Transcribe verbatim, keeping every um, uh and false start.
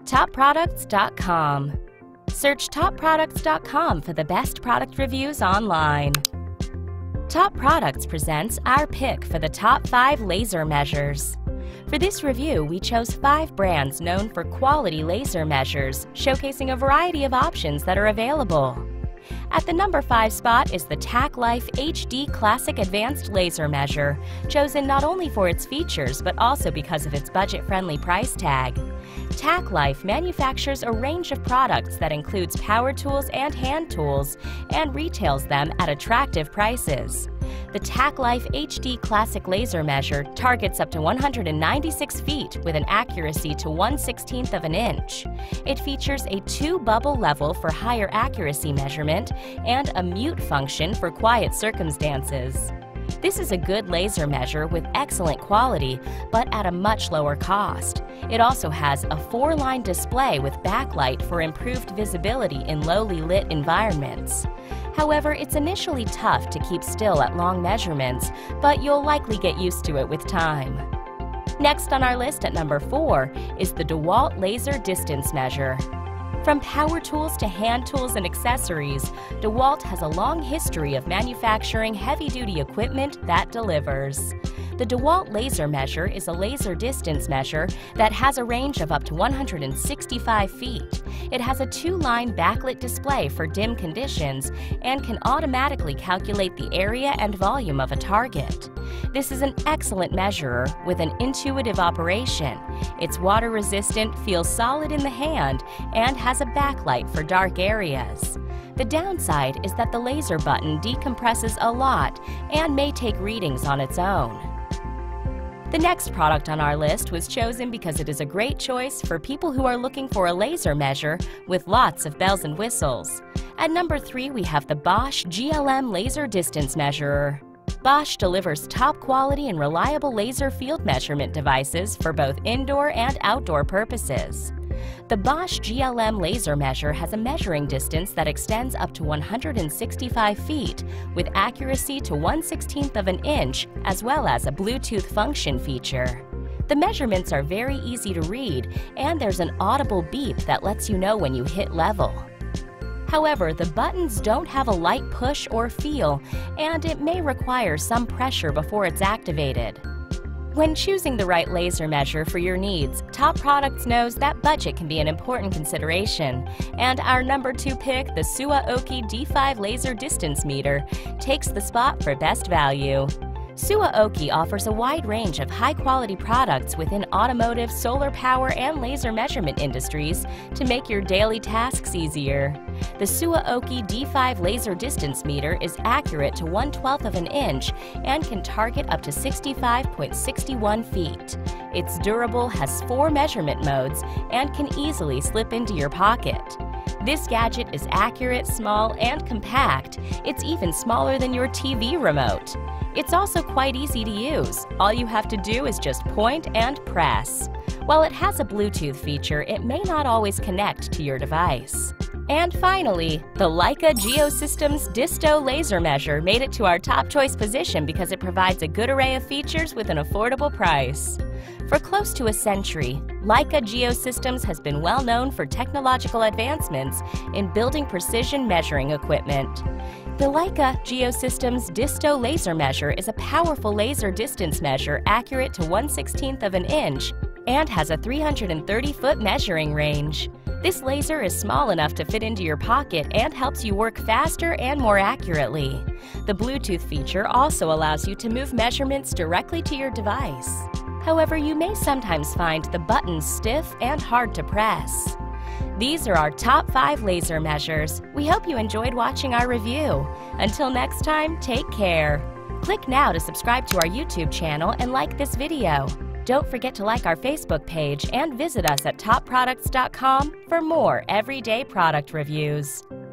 top products dot com. Search top products dot com for the best product reviews online. Top Products presents our pick for the top five laser measures. For this review, we chose five brands known for quality laser measures, showcasing a variety of options that are available. At the number five spot is the TACKLIFE H D Classic Advanced Laser Measure, chosen not only for its features but also because of its budget-friendly price tag. TACKLIFE manufactures a range of products that includes power tools and hand tools and retails them at attractive prices. The TACKLIFE H D Classic Laser Measure targets up to one hundred ninety-six feet with an accuracy to one sixteenth of an inch. It features a two-bubble level for higher accuracy measurement and a mute function for quiet circumstances. This is a good laser measure with excellent quality, but at a much lower cost. It also has a four-line display with backlight for improved visibility in lowly lit environments. However, it's initially tough to keep still at long measurements, but you'll likely get used to it with time. Next on our list at number four is the DeWalt Laser Distance Measure. From power tools to hand tools and accessories, DeWalt has a long history of manufacturing heavy-duty equipment that delivers. The DeWalt Laser Measure is a laser distance measure that has a range of up to one hundred sixty-five feet. It has a two-line backlit display for dim conditions and can automatically calculate the area and volume of a target. This is an excellent measurer with an intuitive operation. It's water-resistant, feels solid in the hand, and has a backlight for dark areas. The downside is that the laser button decompresses a lot and may take readings on its own. The next product on our list was chosen because it is a great choice for people who are looking for a laser measure with lots of bells and whistles. At number three, we have the Bosch G L M Laser Distance Measurer. Bosch delivers top quality and reliable laser field measurement devices for both indoor and outdoor purposes. The Bosch G L M laser measure has a measuring distance that extends up to one hundred sixty-five feet with accuracy to one sixteenth of an inch, as well as a Bluetooth function feature. The measurements are very easy to read, and there's an audible beep that lets you know when you hit level. However, the buttons don't have a light push or feel, and it may require some pressure before it's activated. When choosing the right laser measure for your needs, Top Products knows that budget can be an important consideration, and our number two pick, the SUAOKI D five Laser Distance Meter, takes the spot for best value. SUAOKI offers a wide range of high-quality products within automotive, solar power, and laser measurement industries to make your daily tasks easier. The SUAOKI D five Laser Distance Meter is accurate to one twelfth of an inch and can target up to sixty-five point six one feet. It's durable, has four measurement modes, and can easily slip into your pocket. This gadget is accurate, small, and compact. It's even smaller than your T V remote. It's also quite easy to use. All you have to do is just point and press. While it has a Bluetooth feature, it may not always connect to your device. And finally, the LECIA GEOSYSTEMS DISTO Laser Measure made it to our top choice position because it provides a good array of features with an affordable price. For close to a century, LECIA GEOSYSTEMS has been well known for technological advancements in building precision measuring equipment. The LECIA GEOSYSTEMS DISTO Laser Measure is a powerful laser distance measure accurate to one sixteenth of an inch and has a three hundred thirty foot measuring range. This laser is small enough to fit into your pocket and helps you work faster and more accurately. The Bluetooth feature also allows you to move measurements directly to your device. However, you may sometimes find the buttons stiff and hard to press. These are our top five laser measures. We hope you enjoyed watching our review. Until next time, take care. Click now to subscribe to our YouTube channel and like this video. Don't forget to like our Facebook page and visit us at top products dot com for more everyday product reviews.